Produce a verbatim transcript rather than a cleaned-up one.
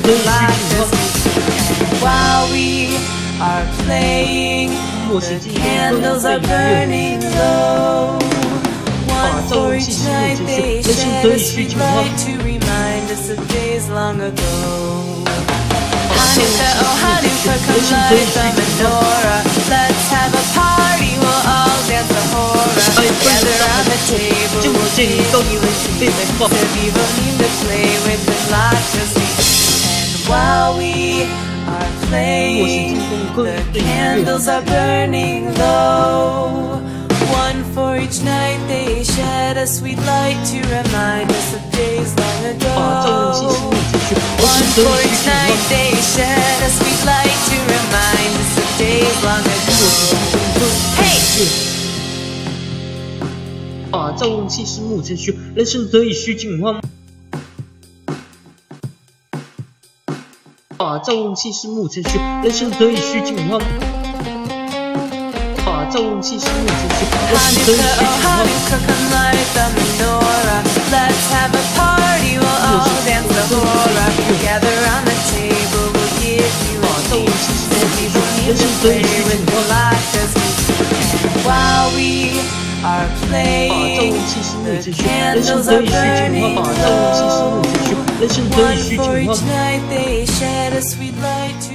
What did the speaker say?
the light while we are playing. The candles are burning low. One for each night they shed a sweet light to remind us of days long ago. Hanukkah, oh Hanukkah, come light the menorah. Let's have a party, we'll all dance the hora. Gather around the table, we'll give you a treat. The people need to play with the lots of sweets. And while we are playing, the candles are burning low. One for each night they shed a sweet light to remind us of days long ago. One for each night they shed a sweet light to remind us of days long ago. Hey! 啊，造物器是木程序，人生得以虚进化。啊，造物器是木程序，人生得以虚进化。啊，造物器是木程序，人生得以虚进化。 Hanukkah, come light the menorah. Let's have a party, we'll all dance the hora. Gather round the table, we'll give you a treat. The people need to play with the light of sweet. While we are playing, the candles are burning low. One for each night they shed a sweet light to